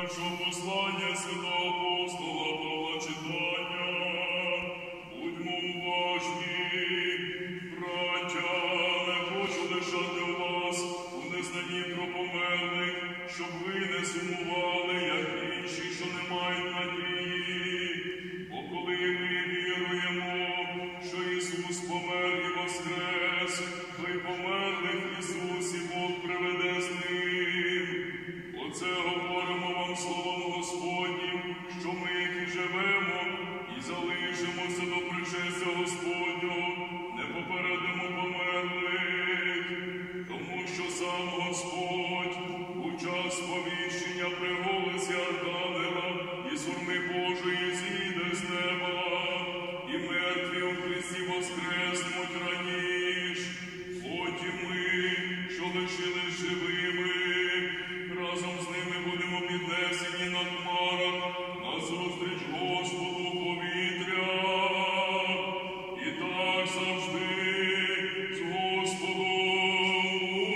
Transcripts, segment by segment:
Першого послання святого апостола Павла читання. Будьмо уважні, браття, не хочу лишати вас у незнанні про померлих, щоб ви не сумували, як інші, що не мають надії. Бо коли ми віруємо, що Ісус помер і воскрес, то й померлих в Ісусі Бог приведе з ним. Оце говоримо вам словом Господнім, що ми, які живемо і залишимося до пришестя Господнього, не попередимо померлих, тому що сам Господь у час сповіщення при голосі архангела і сурми Божої зійде з неба, і мертві у Христі воскреснуть раніш. Потім ми, що лишились живими, разом з ними будемо піднесені на хмарах назустріч Господу в повітря. І так завжди з Господом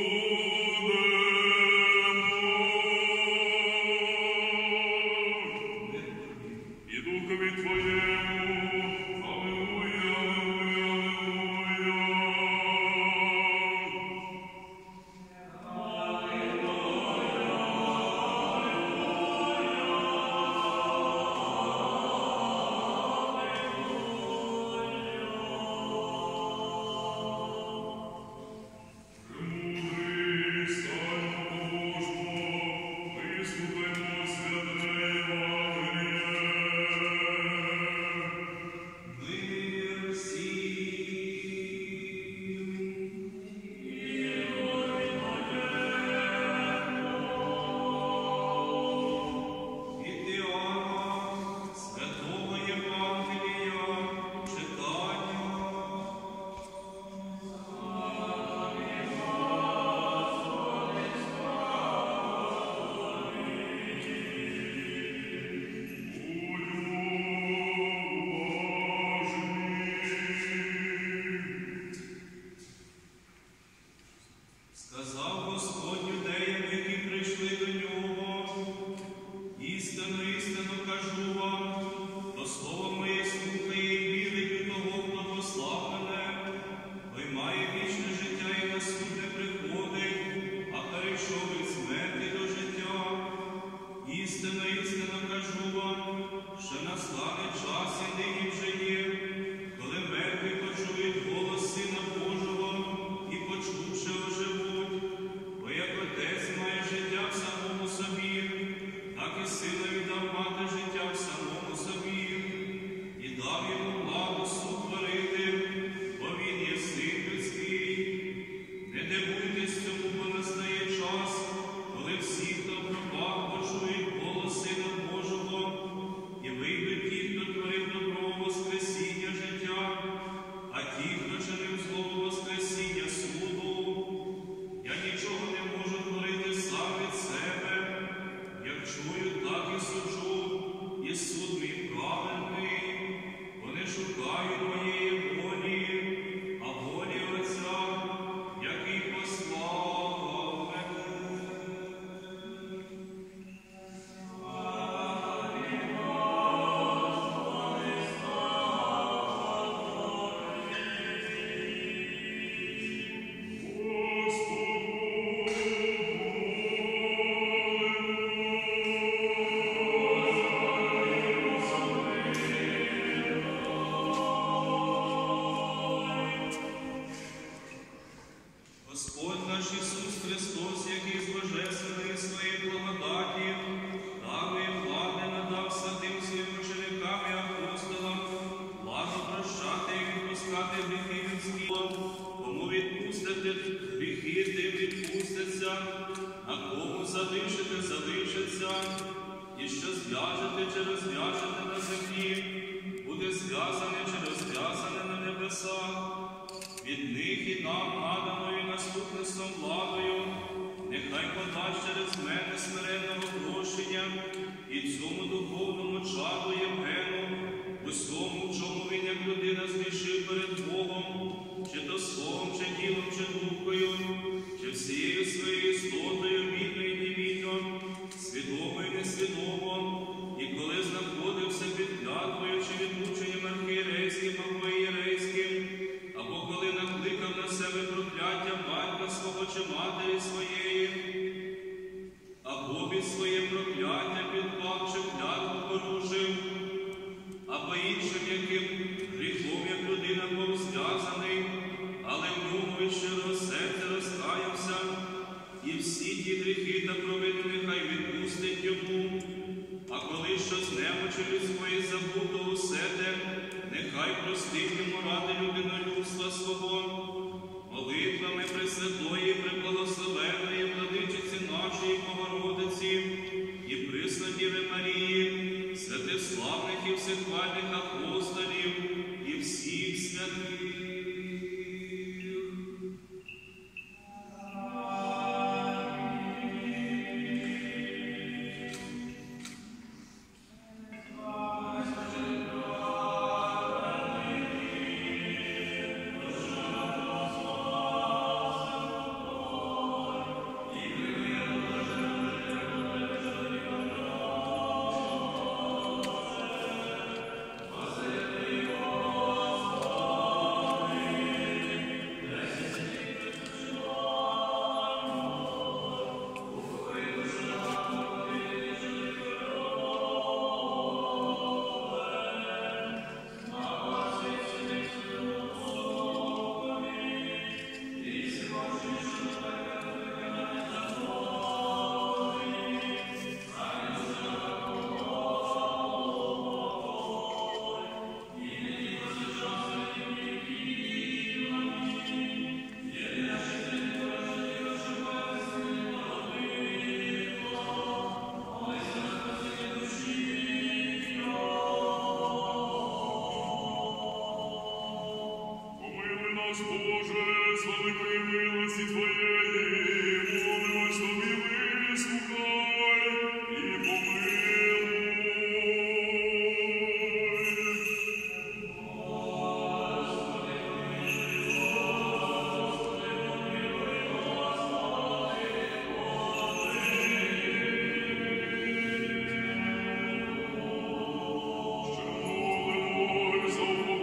будемо. І Духові Твоєму. Алілуя, алілуя, Премудрий, стань Божмо, вислухаймо святе Євангеліє. Мир Від Іоанна, святого Євангелія, читання. Сказав Господь юдеям, які прийшли до нього: істинно, істинно кажу вам, хто слово моє слухає і вірить у того, хто послав мене, той має вічне життя і на суд не приходить, а перейшов від смерті до життя. Істинно, істинно кажу вам, що настане час, і нині вже є, коли мертві почують голос Сина Божого і, почувши, оживуть. Бо як Отець має життя в самому собі, так і Синові дав мати життя в самому собі, і дав йому владу суд творити, бо він є Син людський. Не дивуйтесь цьому, бо настає час, коли всі, хто в гробах, почують голос Сина Божого, і вийдуть ті, хто творив добро, воскресіння життя, а ті, хто чинив зло, воскресіння суду. Я нічого не можу творити сам від себе. Як чую, так і суджу, і суд мій праведний. Вони шукають моєї волі, а волі Отця, який послав мене. Господь наш Ісус Христос, який з божественної своєї благодаті, дав і влади надав святим своїм ученикам і апостолам, владу прощати і відпускати гріхи людські. Кому відпустите гріхи, тим відпустяться, а кому залишите, залишаться, і що зв'яжете чи розв'яжете на землі, буде зв'язане чи розв'язане на небесах. Від них і нам наданою наступництвом владою, нехай подасть через мене смиренного прощення і цьому духовному чаду Євгену, усьому, в чому він, як людина, згрішив перед Богом, чи то словом, чи ділом, чи думкою, чи всією своєю істотою, вільно і невільно, свідомо і несвідомо, своє прокляття підпав чи клятву порушив, або іншим яким гріхом, як людина пов'язаний, але в ньому від щирого серця розкаявся, і всі ті гріхи та провини нехай відпустить йому. А коли що з немочі людської забув, то усе те, нехай простить йому ради людинолюбства свого, молитвами Пресвятої, Преблагословенної Владичиці нашої Богородиці і Приснодіви Марії, святиславних і всехвальних апостолів і всіх святих. Боже, з великої милості Твоєї, молимось Тобі, вислухай і помилуй. Ще молимось за